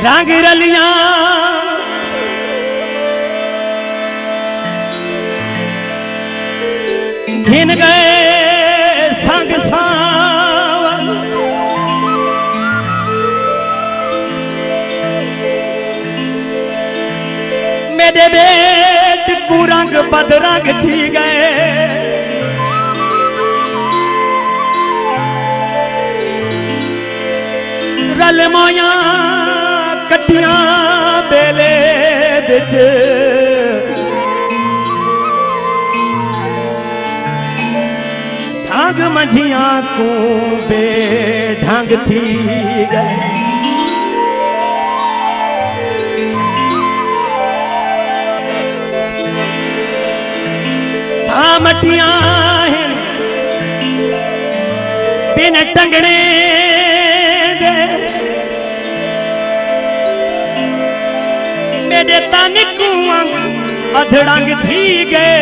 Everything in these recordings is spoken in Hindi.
रंग रलियां घिन गए संग सावन मेरे बेट को रंग बदरंग थी गए रल मोया कटियां बेले बिच ढंग मंझियां को बेढंग थी गए मटियां बिन टंगने दे मेरे तन को अधड़ंग थी गए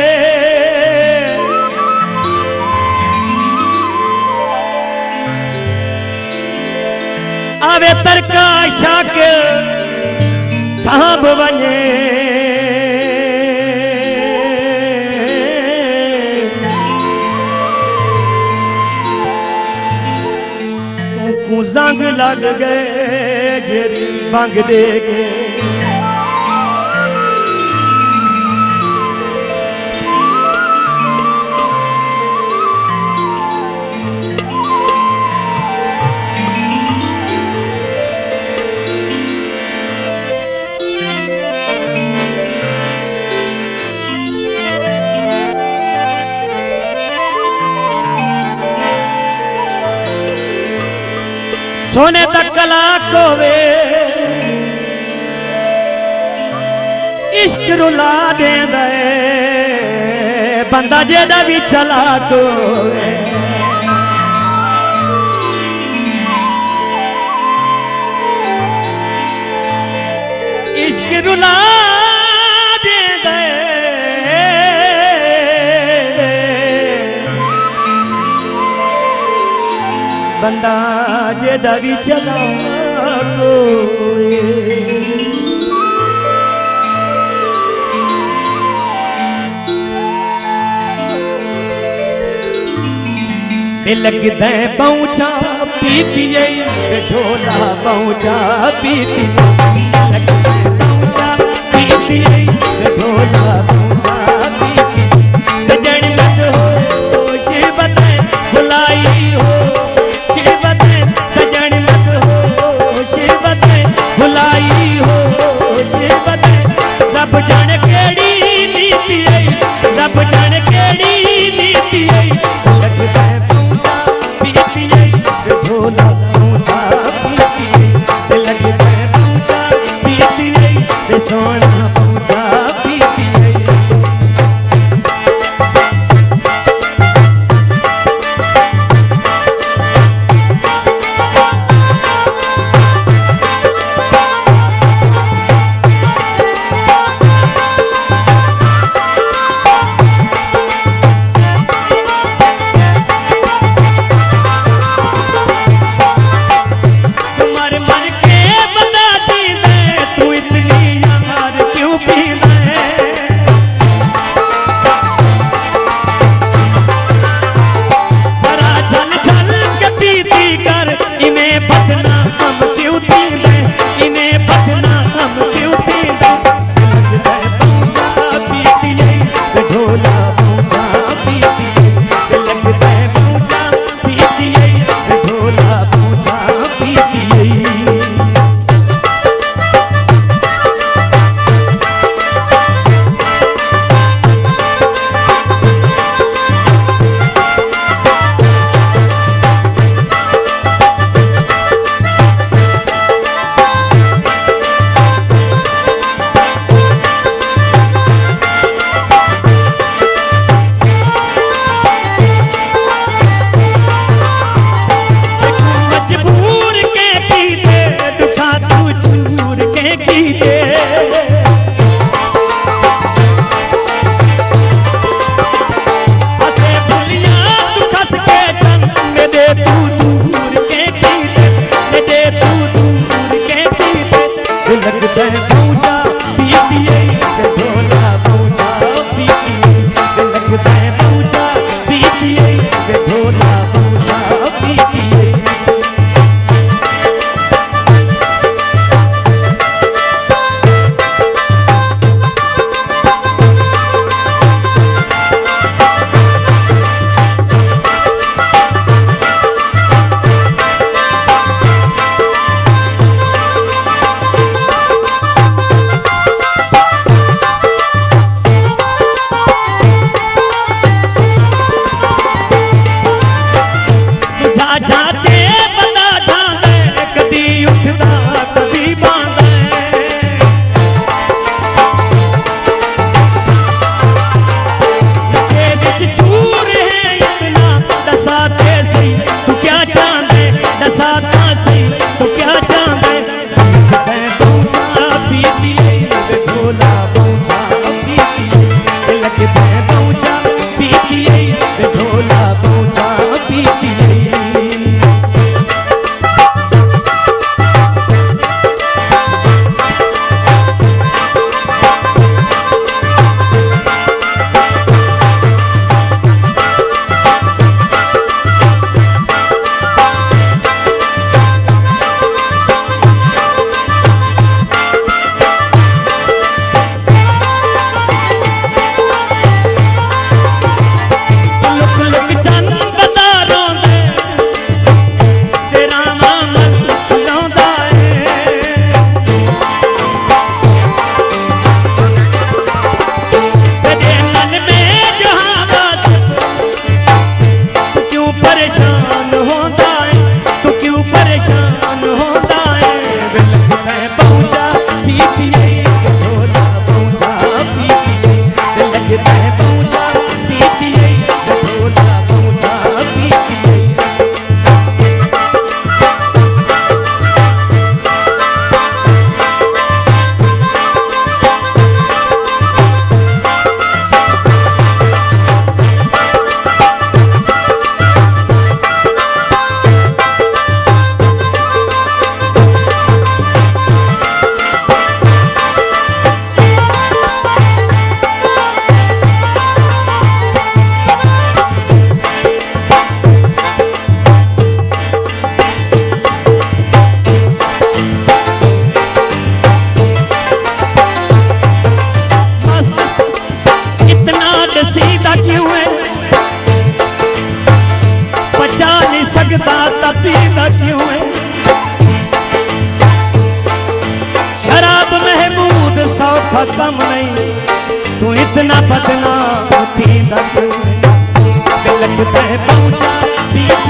आवे तरका शाक साहब वने जंग लग गए जेरी भंग दे गए सोने तक कला को वे इश्क रुला दे बंदा जेदा भी चला तो इश्क रुला दे बंदा जेदा भी चला लगता है पहुंचा पीती ढोला पहुंचा पीती पहुंचा पीती ढोला पहुंचा पीती सजन मत हो शिवत बुलाई हो शिवत सजन मत हो शिवत बुलाई हो शिवत रब जाने केड़ी नीति आई रब जाने केड़ी नीति आई लगता है ढोला पहुंचा पीती लगता है पहुंचा पीती सोना पहुंचा पीती खत्म नहीं तू इतना बदनाम थी दिल पे पहुंचा